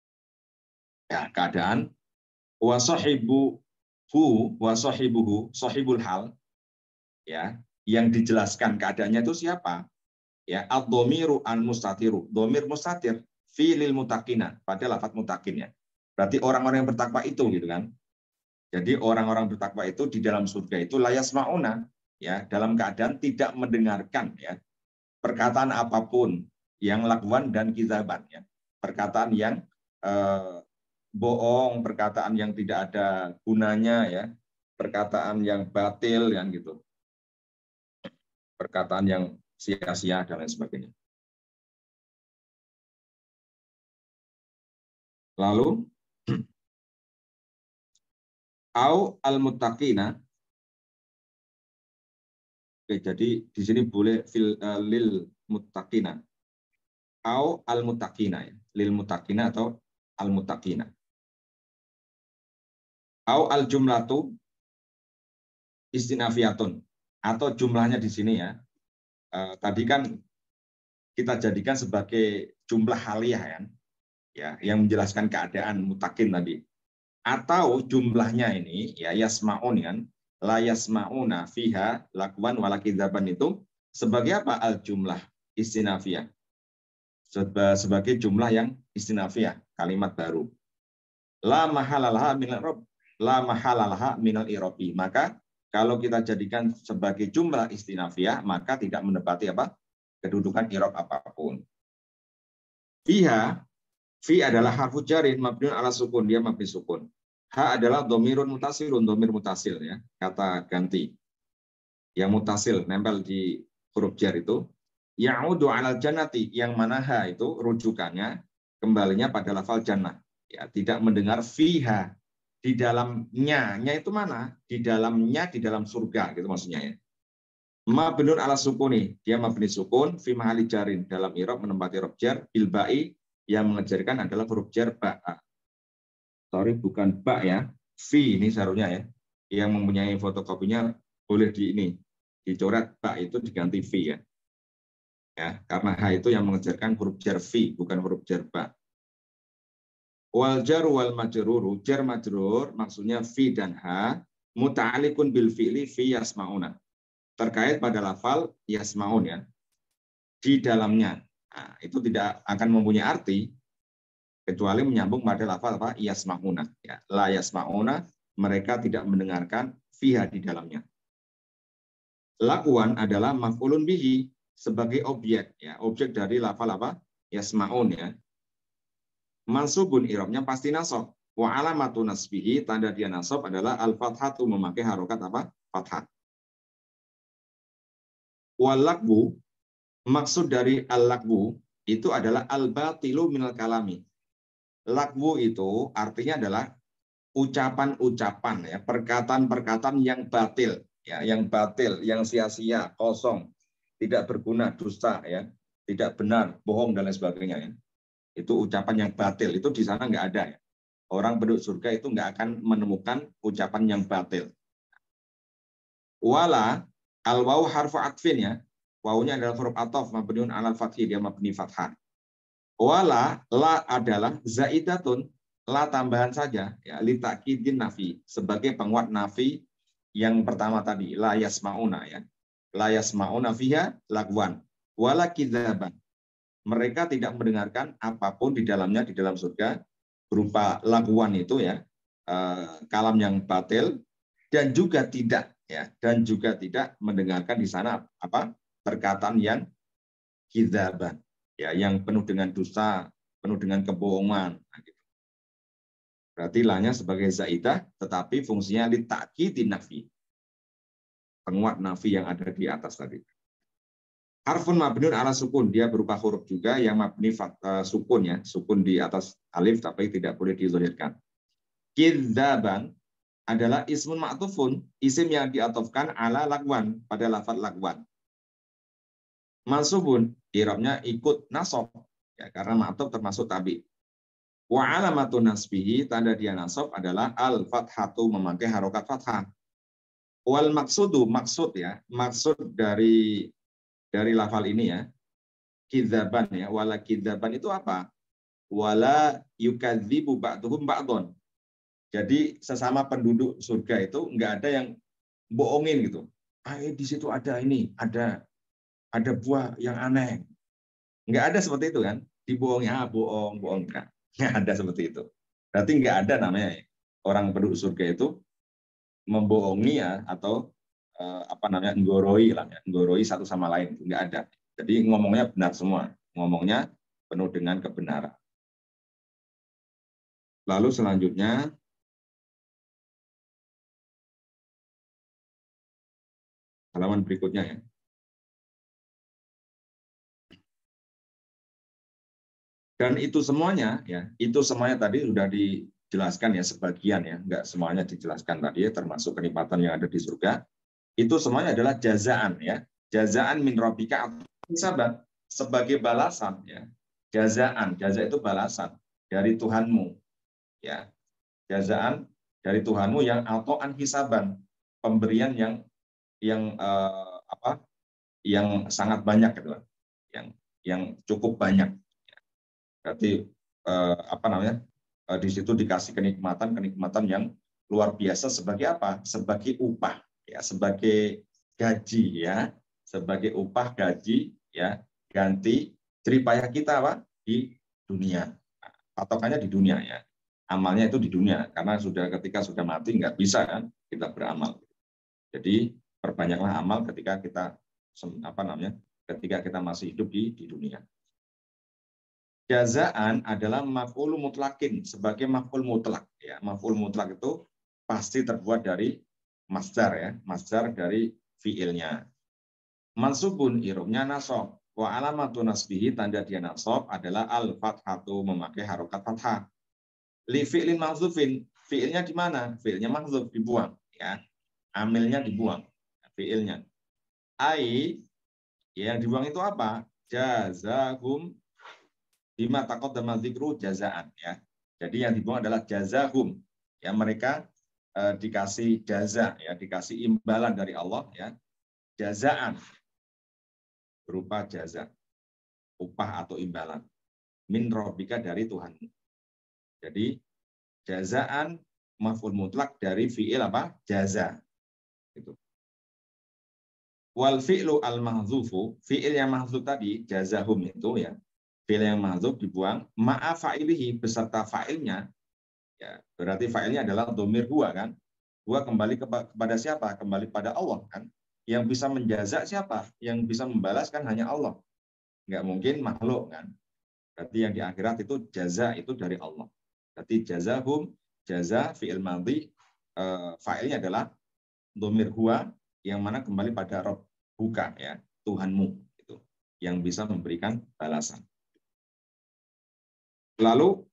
Ya, keadaan wa sahibuhu wa sahibuhu, sahibul hal ya, yang dijelaskan keadaannya itu siapa? Ya, ad-dhamiru an-mustatiru, dhamir mustatir fi lil muttaqina, pada lafaz muttaqin ya. Berarti orang-orang yang bertakwa itu gitu kan. Jadi orang-orang bertakwa itu di dalam surga itu la yasma'una ya, dalam keadaan tidak mendengarkan ya perkataan apapun yang lagwan dan kidzaban ya. Perkataan yang eh, bohong, perkataan yang tidak ada gunanya ya, perkataan yang batil yang gitu. Perkataan yang sia-sia dan lain sebagainya. Lalu au al-muttaqina. Oke, jadi di sini boleh fil uh, lil muttaqina. Au al-muttaqina ya, lil muttaqina atau al-muttaqina. Au al-jumlatu istinafiyatun, atau jumlahnya di sini ya. Uh, tadi kan kita jadikan sebagai jumlah haliyah ya, ya yang menjelaskan keadaan mutakin tadi. Atau jumlahnya ini ya yasmaun kan, la yasmauna fiha lakwan wala kidzaban, itu sebagai apa? Al jumlah istinafiyah, sebagai jumlah yang istinafiyah, kalimat baru. La mahalalaha minal rob, la mahalalaha minal irobi. Maka kalau kita jadikan sebagai jumlah istinafiyah, maka tidak menepati apa? Kedudukan irob apapun. Fiha, fi adalah harfu jarin mabniun ala sukun, dia mabni sukun. Ha adalah domirun mutasilun, domir mutasil ya, kata ganti. Yang mutasil nempel di huruf jar itu. Ya'udu alal jannati, yang mana ha itu rujukannya kembalinya pada lafal jannah. Ya, tidak mendengar fiha, di dalamnya, nya itu mana? Di dalamnya, di dalam surga gitu maksudnya ya. Mabnun ala sukuni, dia mabni sukun fi mahali jarin, dalam i'rab menempati huruf jar bil ba'i, yang mengejarkan adalah huruf jar ba. Sorry, bukan ba ya, fi ini seharusnya ya. Yang mempunyai fotokopinya boleh di ini dicoret, ba itu diganti fi ya. Ya, karena ha itu yang mengejarkan huruf jar fi, bukan huruf jar ba. Wal jar wal majruru, jar majrur maksudnya fi dan ha, muta'alliqun bil fi'li fi yasmauna. Terkait pada lafal yasmaun ya. Di dalamnya. Nah, itu tidak akan mempunyai arti kecuali menyambung pada lafal apa? Yasmauna ya. La yasmauna, mereka tidak mendengarkan fiha di dalamnya. Lakwan adalah maf'ulun bihi sebagai objek ya, objek dari lafal apa? Yasmaun ya. Mansubun i'rabnya pasti nasab. Wa alamatu nasbihi, tanda dia nasab adalah al-fathatu, memakai harokat apa? Fathah. Wal lakbu, maksud dari al-lakbu itu adalah al-batilu minal kalami. Lakbu itu artinya adalah ucapan-ucapan ya, perkataan-perkataan yang batil ya, yang batil, yang sia-sia, kosong, tidak berguna, dusta ya, tidak benar, bohong dan lain sebagainya ya. Itu ucapan yang batil, itu di sana nggak ada ya. Orang penduduk surga itu nggak akan menemukan ucapan yang batil. Wala al-waw harfu atfin ya. Wawunya adalah huruf ataf mabniun alal fathhi, dia mabni fathah. Wala la adalah zaidatun, la tambahan saja ya, li ta'kidin nafi, sebagai penguat nafi yang pertama tadi, la yasmauna ya. La yasmauna fiha lagwan wala kidzaban. Mereka tidak mendengarkan apapun di dalamnya, di dalam surga, berupa lagwan itu ya, eh, kalam yang batil, dan juga tidak ya, dan juga tidak mendengarkan di sana apa? Perkataan yang kidzaban ya, yang penuh dengan dusta, penuh dengan kebohongan. Nah, gitu. Berarti lahnya sebagai zaidah, tetapi fungsinya li ta'kidin nafi, penguat nafi yang ada di atas tadi. Harfun mabniun ala sukun, dia berupa huruf juga yang mabni uh, sukun ya, sukun di atas alif tapi tidak boleh dizahirkan. Kidzaban adalah ismun ma'tufun, isim yang diatofkan ala lagwan, pada lafaz lagwan. Mansubun, i'rabnya ikut nasab ya, karena ma'tuf termasuk tabi. Wa alamatun nasbihi, tanda dia nasab adalah al fathatu, memakai harokat fathah. Wal maksudu, maksud ya, maksud dari dari lafal ini ya, kidzaban ya, wala kidzaban itu apa? Wala yukadzibu ba'duhum ba'don. Jadi sesama penduduk surga itu enggak ada yang bohongin gitu. Ah, di situ ada ini, ada ada buah yang aneh. Enggak ada seperti itu kan? Dibohongi, ah bohong, bohong. Enggak, enggak ada seperti itu. Berarti enggak ada namanya ya, orang penduduk surga itu membohongi ya, atau eh, apa namanya, nggoroi lah ya, nggoroi satu sama lain, enggak ada. Jadi ngomongnya benar semua, ngomongnya penuh dengan kebenaran. Lalu selanjutnya halaman berikutnya ya. Dan itu semuanya ya, itu semuanya tadi sudah dijelaskan ya, sebagian ya, enggak semuanya dijelaskan tadi ya, termasuk kenikmatan yang ada di surga. Itu semuanya adalah jazaan ya, jazaan min rabbika, sahabat, sebagai balasan ya. Jazaan, jaza itu balasan dari Tuhanmu ya. Jazaan dari Tuhanmu yang ato'an hisaban, pemberian yang yang eh, apa? Yang sangat banyak gitu. Yang yang cukup banyak. Berarti eh, apa namanya? Eh, di situ dikasih kenikmatan-kenikmatan yang luar biasa sebagai apa? Sebagai upah ya, sebagai gaji ya, sebagai upah gaji ya, ganti jeripayah kita apa? Di dunia. Patokannya di dunia ya. Amalnya itu di dunia, karena sudah ketika sudah mati nggak bisa kan kita beramal. Jadi perbanyaklah amal ketika kita apa namanya? Ketika kita masih hidup di di dunia. Jazaan adalah maf'ul mutlakin, sebagai maf'ul mutlak ya. Maf'ul mutlak itu pasti terbuat dari masdar ya, masdar dari fiilnya. Mansubun, i'rabnya nasab. Wa alamatu nasbihi, tanda dia nasab adalah al fathatu, memakai harokat fathah. Li fi'lin mahdzufin, fiilnya di mana? Fiilnya mahdzuf, dibuang ya. Amilnya dibuang, fiilnya. Ai, yang dibuang itu apa? Jazahum bima taqaddama dzikru jazaan ya. Jadi yang dibuang adalah jazahum. Ya, mereka eh, dikasih jaza ya, dikasih imbalan dari Allah ya. Jazaan berupa jaza, upah atau imbalan. Min rabbika, dari Tuhanmu. Jadi jazaan maf'ul mutlak dari fi'il apa? Jaza. Gitu. Wal fi'lu al mahzufu, fi'il yang mahzuf tadi, jazahum itu ya, fi'il yang mahzuf dibuang, ma'a fa'ilihi beserta fa'ilnya, ya, berarti fa'ilnya adalah dhamir huwa kan, huwa kembali kepada siapa? Kembali pada Allah kan, yang bisa menjaza siapa? Yang bisa membalas kan hanya Allah, nggak mungkin makhluk kan, berarti yang di akhirat itu jaza itu dari Allah, berarti jazahum, jaza fi'il madhi, uh, fa'ilnya adalah dhamir huwa, yang mana kembali pada Rabb buka ya, Tuhanmu itu yang bisa memberikan balasan. Lalu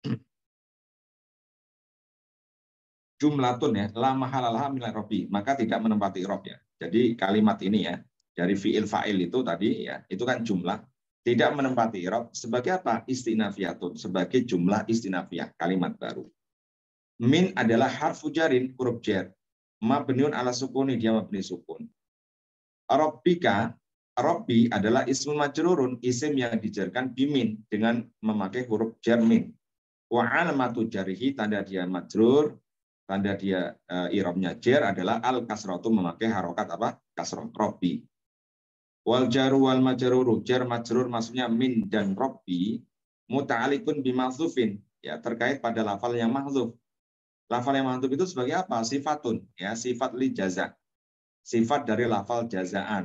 jumlatun ya, la mahalalaha minal robbi, maka tidak menempati rob ya. Jadi kalimat ini ya, dari fi'il fa'il itu tadi ya, itu kan jumlah, tidak menempati rob sebagai apa? Istinafiyatun, sebagai jumlah istinafiyah, kalimat baru. Min adalah harfu jarin, huruf jar, mabniun ala sukuni, dia mabni sukun. Rabbika, Rabbi adalah ismul majrurun, isim yang dijarkan bimin dengan memakai huruf jar min. Wa alamatu jarihi, tanda dia majrur, tanda dia uh, i'rabnya jar adalah al kasratu, memakai harokat apa? Kasrah. Rabbi. Wal jaru wal majruru, jar majrur maksudnya min dan Rabbi, muta'alikun bimahzufin, ya terkait pada lafal yang mahzuf. Lafal yang mahzuf itu sebagai apa? Sifatun, ya sifat li jaza. Sifat dari lafal jazaan,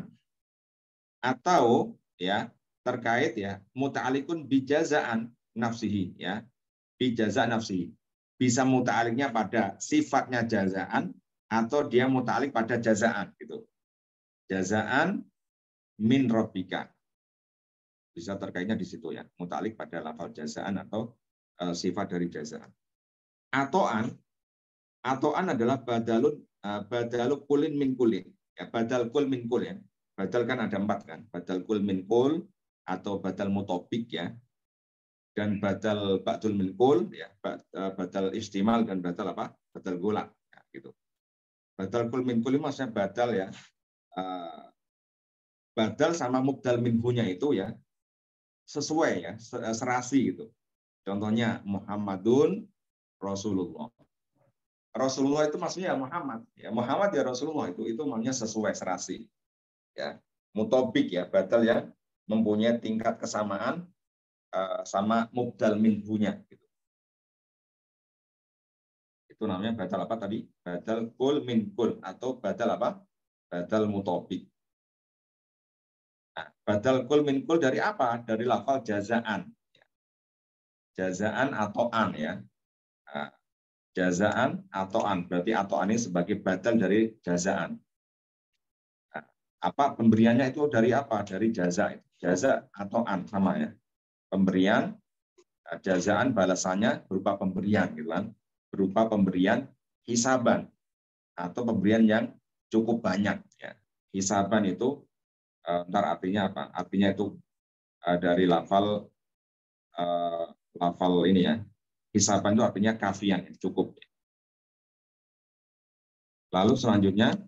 atau ya terkait ya muta'alikun bijazaan nafsihi, ya bijaza nafsihi, bisa muta'aliknya pada sifatnya jazaan atau dia muta'alik pada jazaan gitu. Jazaan min rabbika, bisa terkaitnya di situ ya, muta'alik pada lafal jazaan atau uh, sifat dari jazaan. Atoan, atoan adalah badalun uh, badalu kulin min kulin. Ya, badal kul min kul ya. Badal kan ada empat kan. Badal kul min kul atau badal mutopik ya. Dan badal ba'dul min kul ya. Badal istimal dan badal apa? Badal gula ya, gitu. Badal kul min kul maksudnya badal ya. Uh, badal sama mubdal minhunya itu ya sesuai ya, serasi gitu. Contohnya Muhammadun Rasulullah. Rasulullah itu maksudnya Muhammad, ya Muhammad ya Rasulullah, itu itu maksudnya sesuai serasi, ya mutobik ya, badal yang mempunyai tingkat kesamaan uh, sama mubdal minhunya, gitu. Itu namanya badal apa tadi? Badal kul min kul atau badal apa? Badal mutobik. Nah, badal kul min kul dari apa? Dari lafal jazaan, jazaan atau an ya. Nah, jazaan atau an, berarti atau an ini sebagai badal dari jazaan. Nah, apa pemberiannya itu dari apa? Dari jaza, jaza atau an sama ya. Pemberian, jazaan balasannya berupa pemberian gitu kan, berupa pemberian hisaban atau pemberian yang cukup banyak ya. Hisaban itu ntar artinya apa? Artinya itu dari lafal uh, lafal ini ya. Hisaban itu artinya kafian, cukup. Lalu selanjutnya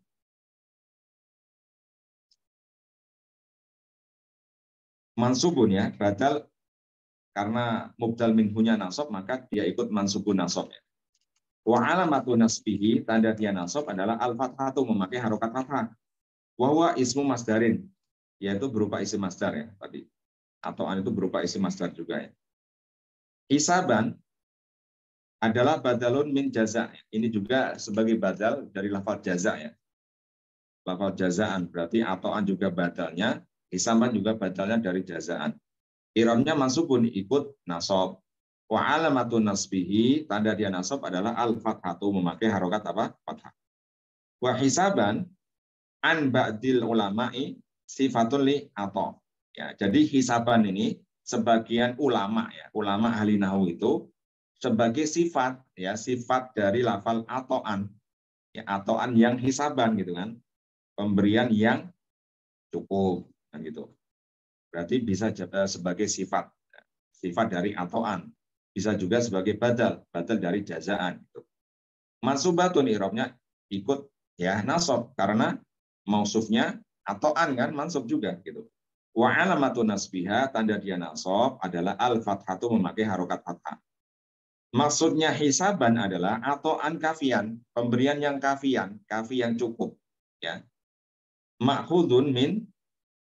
mansubun ya, badal karena mubdal minhunya nasab maka dia ikut mansubun nasab ya. Wa alamatu nasbihi, tanda dia nasab adalah al-fathatu, memakai harokat fathah. Wa huwa ismu masdarin, yaitu berupa isim masdar ya tadi. Atau an itu berupa isim masdar juga ya. Hisaban adalah badalun min jaza. Ini juga sebagai badal dari lafal jaza ya. Lafal jazaan berarti atoan juga badalnya, hisaban juga badalnya dari jazaan. Iramnya mansubun, ikut nasab. Wa alamatun nasbihi, tanda dia nasab adalah al-fathatu, memakai harokat apa? Fathah. Wa hisaban an ba'dil ulama'i sifatun li ato. Ya, jadi hisaban ini sebagian ulama ya, ulama ahli nahwu itu sebagai sifat ya, sifat dari lafal atoan ya, atoan yang hisaban gitu kan, pemberian yang cukup kan gitu, berarti bisa sebagai sifat sifat dari atoan, bisa juga sebagai badal badal dari jazaan gitu. Mansubatun, i'rabnya ikut ya nasab karena mausufnya atoan kan, mansub juga gitu. Wa alamatun nasbiha, tanda dia nasab adalah al fathatu, memakai harokat fathah. Maksudnya hisaban adalah atau an kafian, pemberian yang kafian, kafi yang cukup, ya. Ma'khudun min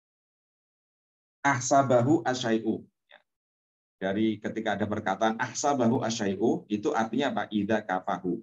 ahsabahu asyai'u. Ya. Dari ketika ada perkataan ahsabahu asyai'u, itu artinya apa? Idza kafahu.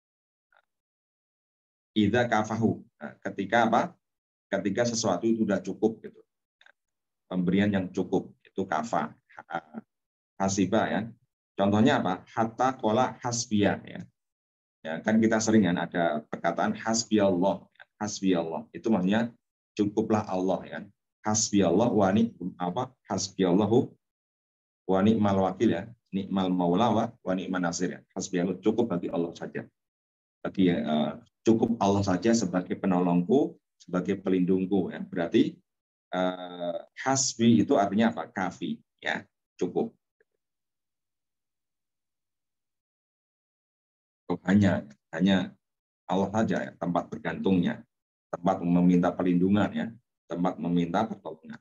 Idza kafahu. Nah, ketika apa? Ketika sesuatu itu sudah cukup gitu. Pemberian yang cukup itu kafa. Hasiba ya. Contohnya apa? Hatta qala hasbiya ya. Ya, kan kita sering kan ada perkataan hasbiyallah. Hasbiyallah. Itu maksudnya cukuplah Allah ya. Hasbiyallah wa ni apa? Hasbiyallahu wa ni'mal wakil ya. Ni'mal maula wa, wa ni'man nasir ya. Hasbiyallah cukup bagi Allah saja. Bagi uh, cukup Allah saja sebagai penolongku, sebagai pelindungku ya. Berarti uh, hasbi itu artinya apa? Kafi ya, cukup. Hanya hanya Allah saja ya, tempat bergantungnya, tempat meminta perlindungan ya, tempat meminta pertolongan.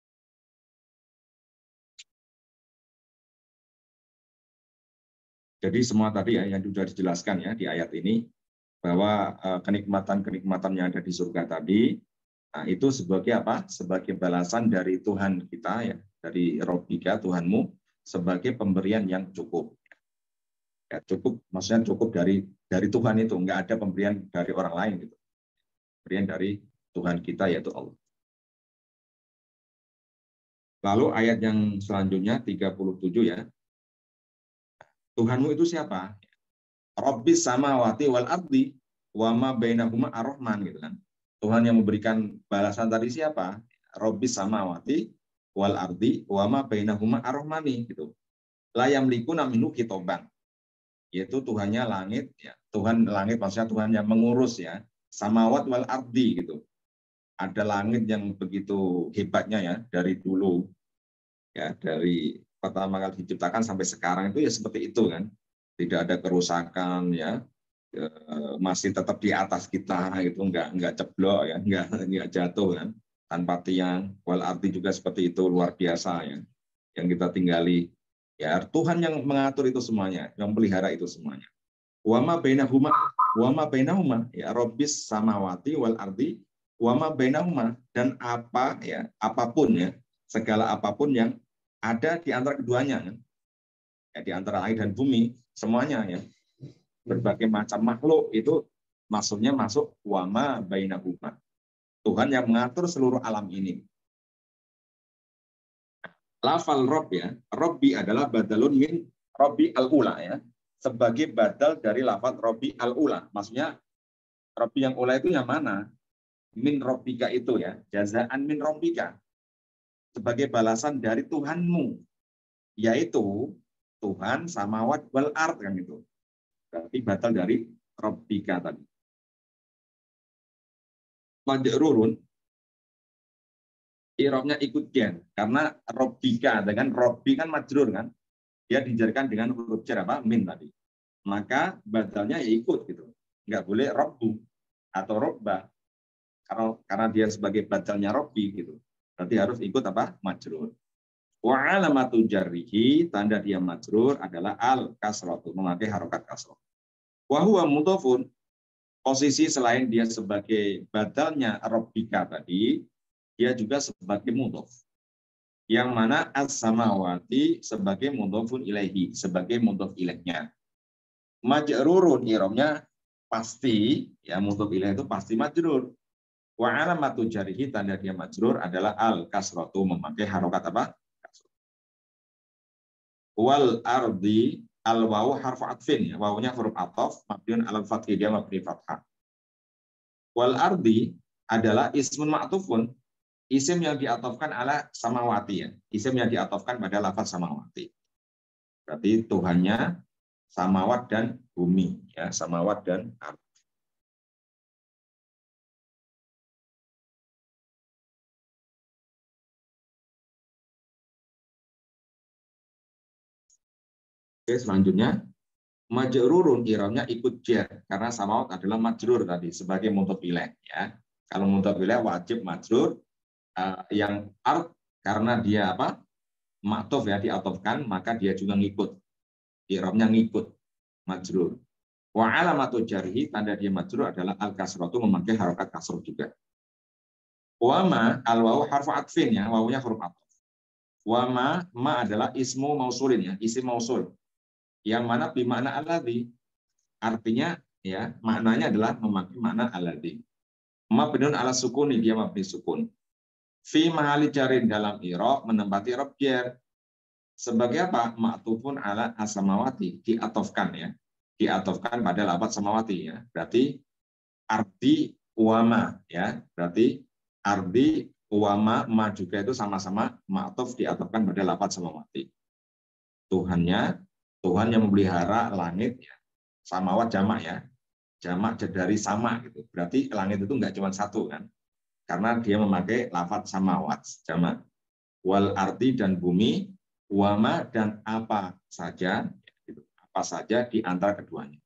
Jadi semua tadi ya yang sudah dijelaskan ya di ayat ini bahwa kenikmatan-kenikmatan yang ada di surga tadi, nah itu sebagai apa? Sebagai balasan dari Tuhan kita ya, dari Rabbika Tuhanmu sebagai pemberian yang cukup. Ya, cukup, maksudnya cukup dari dari Tuhan itu, enggak ada pemberian dari orang lain gitu. Pemberian dari Tuhan kita yaitu Allah. Lalu ayat yang selanjutnya tiga puluh tujuh ya. Tuhanmu itu siapa? Rabbis samawati wal ardi wa ma bainahuma ar-Rahman gitu kan. Tuhan yang memberikan balasan tadi siapa? Rabbis samawati wal ardi wa ma bainahuma ar-Rahmani gitu. La yamlikuna minhu khitoban. Yaitu Tuhannya langit ya. Tuhan langit maksudnya Tuhan yang mengurus ya. Samawat wal ardi gitu. Ada langit yang begitu hebatnya ya dari dulu ya, dari pertama kali diciptakan sampai sekarang itu ya seperti itu kan. Tidak ada kerusakan ya. E, masih tetap di atas kita gitu, enggak enggak ceblok ya, enggak enggak jatuh kan. Tanpa tiang, wal ardi juga seperti itu, luar biasa ya. Yang kita tinggali. Ya, Tuhan yang mengatur itu semuanya, yang pelihara itu semuanya. Wama bainahuma, wama bainahuma, ya Rabbis samawati wal ardi, wama bainahuma, dan apa ya, apapun ya, segala apapun yang ada di antara keduanya, kan? Ya, di antara langit dan bumi, semuanya ya, berbagai macam makhluk itu maksudnya masuk wama bainahuma. Tuhan yang mengatur seluruh alam ini. Lafal Rob ya, Robbi adalah badalun min Robbi al-ula ya, sebagai badal dari lafal Robbi al-ula. Maksudnya Robbi yang ula itu yang mana? Min Robbika itu ya, jazaan min Robbika, sebagai balasan dari Tuhanmu, yaitu Tuhan samawat wal ard kan itu. Berarti badal dari Robbika tadi. Majrurun irobnya ikut jen karena Robbika dengan Robbi kan majrur kan, dia dijarkan dengan huruf jar apa min tadi, maka badalnya ya ikut gitu, nggak boleh Robbu atau Robba karena karena dia sebagai badalnya Robbi gitu, berarti harus ikut apa majrur. Wa alamatu jarrihi, tanda dia majrur adalah al kasratu, memakai harokat kasrah. Wa huwa mudhofun, posisi selain dia sebagai badalnya Robbika tadi, dia juga sebagai mudhof. Yang mana as-samawati sebagai mudhofun ilaihi, sebagai mudhof ilaihnya. Majrurun iromnya pasti, ya mudhof ilaih itu pasti majrur. Wa alamatu jarihi, tanda dia majrur adalah al kasratu, memakai harokat apa? Wal ardi al wawu harfu atfin, ya. Wawunya huruf ataf, mabniun alal fathih, dia mabni fathah. Wal ardi adalah ismun ma'tufun, isim yang diatofkan ala samawati ya, isim yang diatofkan pada lafaz samawati. Berarti Tuhannya samawat dan bumi ya, samawat dan ardh. Oke, selanjutnya majrurun iramnya ikut jar karena samawat adalah majrur tadi sebagai mudhof ilaih ya. Kalau mudhof ilaih wajib majrur, uh, yang ardh karena dia apa? Ma'tuf ya, diatofkan, maka dia juga ngikut. i'rabnya ngikut majrur. Wa alamatu jarhi, tanda dia majrur adalah al-kasratu, memakai harokat kasrah juga. Wa ma al-wawu harfu atfin, ya, wawunya huruf atf. Wa ma, ma adalah ismu mausulin, ya, isim mausul. Yang mana bimakna alladzi, artinya ya maknanya adalah memakai makna alladzi. Mabniun ala sukuni, dia mabni sukun. Fi mahali jarin, dalam i'rab menempati i'rab jar. Sebagai apa? Ma'tufun ala as-samawati, diatofkan, ya. Diatofkan pada lafaz samawati, ya. Berarti ardi wama, ya. Berarti ardi wama, ma juga itu sama-sama ma'tuf, diatofkan pada lafaz samawati. Tuhannya, Tuhan yang memelihara langit, ya. Samawat jamak, ya. Jamak dari sama gitu. Berarti langit itu enggak cuma satu kan. Karena dia memakai lafaz samawat jamak. Wal ardi, dan bumi, wama, dan apa saja, gitu. Apa saja di antara keduanya.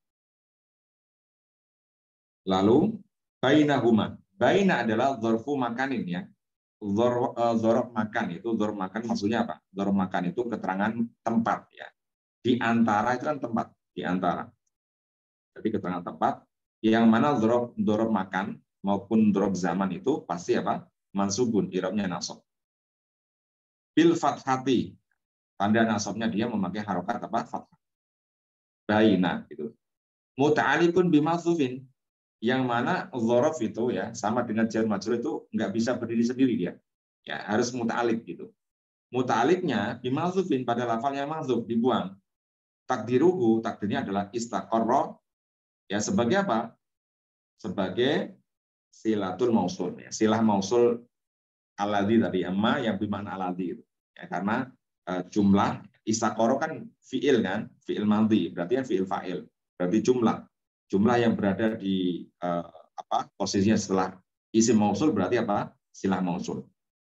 Lalu bainahuma. Baina adalah dzarfu makanin, ya. Dzarf makan itu dzarf makan maksudnya apa? Dzarf makan itu keterangan tempat, ya. Di antara itu kan tempat, di antara. Jadi keterangan tempat yang mana dzarf dzarf makan maupun dzarf zaman itu pasti apa? Mansubun, i'rabnya nasab. Bil fathati, tanda nasabnya dia memakai harokat apa? Fathah. Baina gitu. Muta'alliqun bimatsufin, yang mana dzaraf itu ya sama dengan jar majrur itu nggak bisa berdiri sendiri dia. Ya, harus muta'alliq gitu. Muta'alliqnya bimatsufin, pada lafalnya mahdzuf, dibuang. Takdiruhu, takdirnya adalah istaqarra, ya, sebagai apa? Sebagai silatul mausul, ya. Silah mausul alladzi tadi, amma yang bermakna alladzi itu. Ya, karena uh, jumlah istaqarra kan fiil kan, fiil madhi, berarti kan fiil fa'il. Berarti jumlah. Jumlah yang berada di uh, apa? Posisinya setelah isim mausul berarti apa? Silah mausul.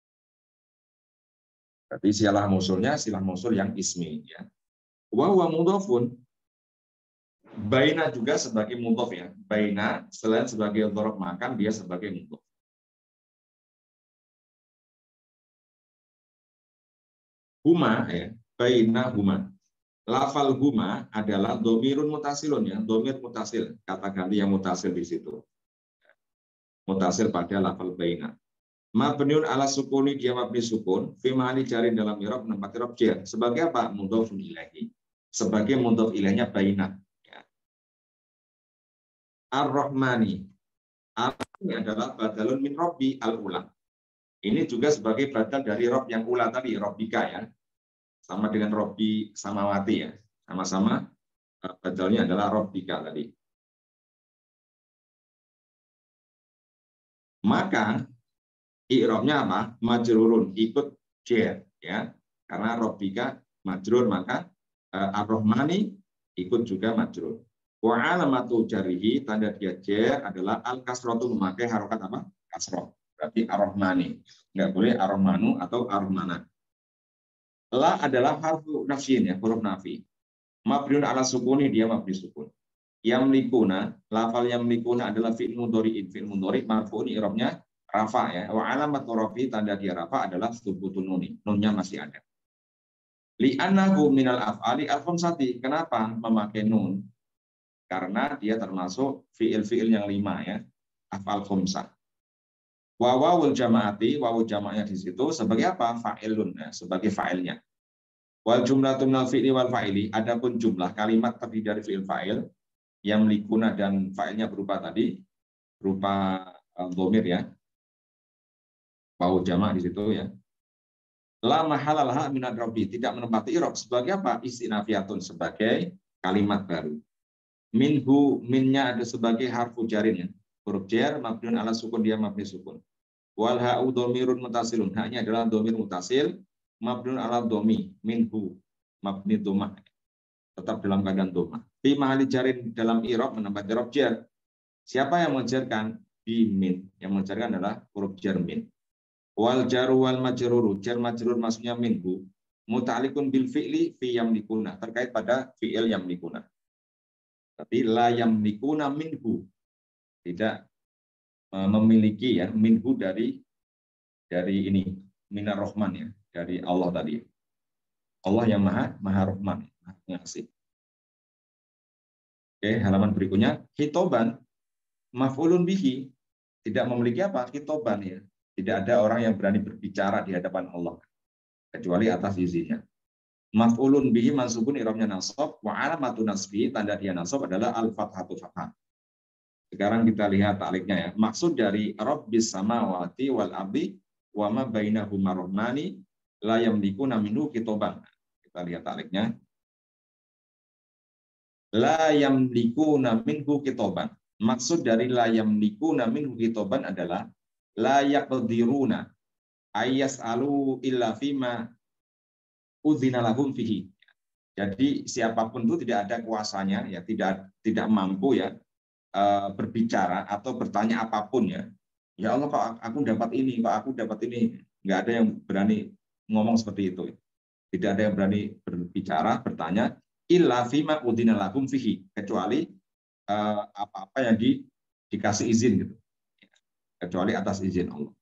Berarti silah mausulnya silah mausul yang ismi, ya. Wa huwa mudhafun. Baina juga sebagai mudhaf, ya. Baina selain sebagai dzarf makan, dia sebagai mudhaf. Huma, ya, baina huma. Lafal huma adalah domirun mutasilun, ya, domir mutasil, kata ganti yang mutasil di situ. Mutasil pada lafal baina. Mabniun ala sukuni, dia mabni sukun, fi mahali jarin, dalam i'rab menempati i'rab jar. Sebagai apa? Mudhafun ilaihi. Sebagai mudhaf ilaihnya baina. Ar-Rahmani. Ar-Rahmani adalah badalun min Robbi al-ula. Ini juga sebagai badal dari Rob yang ula tadi, Robbika, ya. Sama dengan Robbi samawati, ya. Sama-sama badalnya adalah Robbika tadi. Maka i'rabnya apa? Majrurun, ikut jar, ya. Karena Robbika majrur, maka Ar-Rahmani ikut juga majrur. Wa alamatu jarihi, tanda dia jar adalah al-kasratu, memakai harokat apa? Kasrah. Berarti ar-Rahmani. Enggak boleh ar-Rahmanu atau ar-Rahmana. La adalah harfu nafsin, ya, huruf nafi. Mabniun ala sukuni, dia mabni sukun. Yamlikuna, lafal yamlikuna adalah fi'il mudhari'in, fi'il mudhari' marfu'un i'rabnya rafa, ya. Wa alamatu rafi, tanda dia rafa adalah subutun nuni. Nunnya masih ada. Li'annahu minal af'ali al-khamsati. Kenapa memakai nun? Karena dia termasuk fiil-fiil yang lima, ya, afal khumsah. Wawawul jamaati, wawu jamaknya di situ sebagai apa? Fa'ilun, ya, sebagai fa'ilnya. Wal jumlatu minal fi'li wal fa'ili, adapun jumlah kalimat terdiri dari fiil fa'il yang likuna dan fa'ilnya berupa tadi berupa dhamir, ya. Wawu jamak di situ, ya. La mahalalah minad rabbi, tidak menempati i'rab sebagai apa? Istinafiyatun, sebagai kalimat baru. Minhu, minnya ada sebagai harfu jarin, ya. Huruf jar mabniun ala sukun, dia mabni sukun. Wal ha'u dhamirun mutasilun, haknya adalah dhamir mutasil mabniun ala dhami, minhu mabni dhammah, tetap dalam keadaan dhammah. Fi mahali jarin, dalam i'rab menempati i'rab jar. Siapa yang menjarkan? Bi min, yang menjarkan adalah huruf jar min. Wal jaru wal majruru, jar majrur maksudnya minhu, muta'alliqun bil fi'li fi yamlikuna, terkait pada fi'il yamlikuna. Tapi la yamlikuna minhu, tidak memiliki, ya, minhu dari dari ini minar rahman, ya, dari Allah tadi. Allah yang maha maha rahman, maha pengasih. Oke, halaman berikutnya khitoban maf'ulun bihi, tidak memiliki apa? Khitoban ya. Tidak ada orang yang berani berbicara di hadapan Allah kecuali atas izinnya. Maf'ulun bihi mansubun i'rabnya nasab wa alamatu nasbi, tanda dia nasab adalah al-fathatu fathah. Sekarang kita lihat taliknya ya. Maksud dari Rabbis samawati wal ardi wa ma bainahuma rahmani la yamlikuna minhu khitoban. Kita lihat taliknya. La yamlikuna minhu khitoban. Maksud dari la yamlikuna minhu khitoban adalah la yaqdiruna ayyas'alu illa fima udzina lahum fihi. Jadi siapapun itu tidak ada kuasanya ya, tidak tidak mampu ya berbicara atau bertanya apapun ya. Ya Allah, kok aku dapat ini, kok aku dapat ini. Nggak ada yang berani ngomong seperti itu. Tidak ada yang berani berbicara, bertanya illa fima udzina lahum fihi, kecuali uh, apa-apa yang di, dikasih izin gitu. Kecuali atas izin Allah.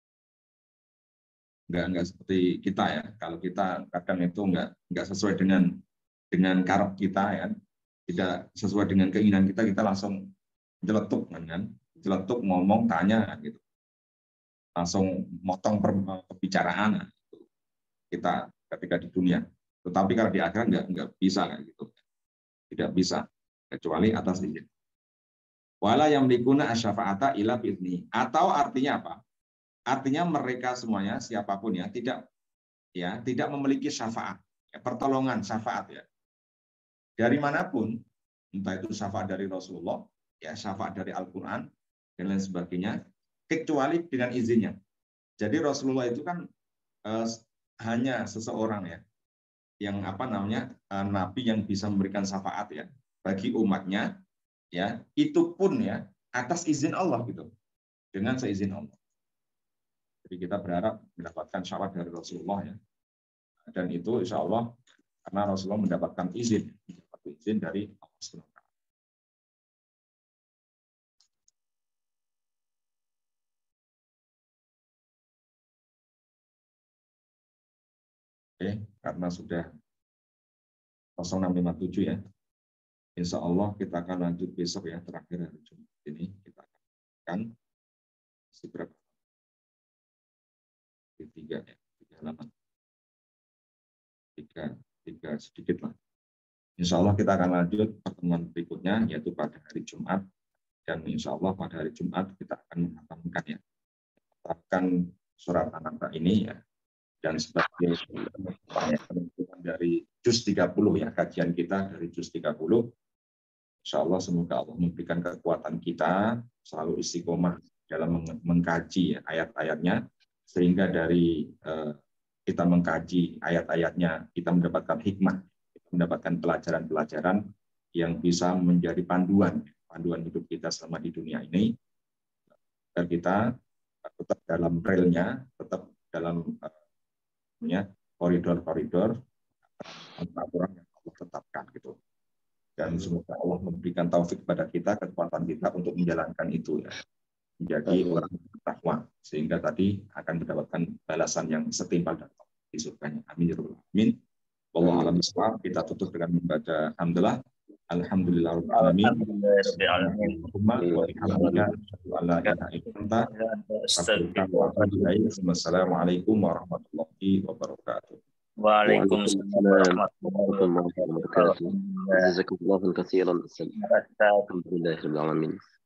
Enggak enggak seperti kita ya. Kalau kita kadang itu enggak enggak sesuai dengan dengan karep kita ya. Tidak sesuai dengan keinginan kita, kita langsung jeletuk kan. Jeletuk ngomong tanya gitu. Langsung motong pembicaraan kita ketika di dunia. Tetapi kalau di akhirat enggak enggak bisa kayak gitu. Tidak bisa kecuali atas izin. Wala yamlikuna asy-syafa'ata illa bi'idznihi. Atau artinya apa? Artinya mereka semuanya siapapun ya tidak ya tidak memiliki syafaat, ya, pertolongan syafaat ya. Dari manapun, entah itu syafaat dari Rasulullah, ya syafaat dari Al-Qur'an dan lain sebagainya, kecuali dengan izinnya. Jadi Rasulullah itu kan eh, hanya seseorang ya yang apa namanya eh, nabi yang bisa memberikan syafaat ya bagi umatnya ya, itu pun ya atas izin Allah gitu. Dengan seizin Allah. Jadi kita berharap mendapatkan syafaat dari Rasulullah ya. Dan itu insya Allah karena Rasulullah mendapatkan izin, izin dari Allah subhanahu wa taala. Oke, karena sudah nol enam lima tujuh ya. Insya Allah kita akan lanjut besok ya, terakhir hari Jumat ini kita akan berapa? Tiga ya, tiga halaman. Tiga, tiga sedikit lah. Insya Allah kita akan lanjut pertemuan berikutnya, yaitu pada hari Jumat. Dan insya Allah pada hari Jumat kita akan menghatamkan ya. Menghatamkan surat An-Naba ini ya. Dan sebagai penentuan dari juz tiga puluh ya, kajian kita dari juz tiga puluh. Insya Allah semoga Allah memberikan kekuatan kita selalu istiqomah dalam mengkaji ya, ayat-ayatnya. Sehingga dari eh, kita mengkaji ayat-ayatnya, kita mendapatkan hikmah, kita mendapatkan pelajaran-pelajaran yang bisa menjadi panduan, panduan hidup kita selama di dunia ini, agar kita tetap dalam relnya, tetap dalam uh, koridor-koridor aturan yang Allah tetapkan gitu. Dan semoga Allah memberikan taufik kepada kita, kekuatan kita untuk menjalankan itu ya. Menjadi orang bertakwa sehingga tadi akan mendapatkan balasan yang setimpal dan di surganya. Amin ya rabbal alamin. Wallahu a'lam bishawab. Kita tutup dengan membaca hamdalah. Alhamdulillahirabbil alamin. Wassalamualaikum warahmatullahi wabarakatuh. Waalaikumsalam warahmatullahi wabarakatuh. Jazakumullahu khairan. Alhamdulillahirabbil alamin.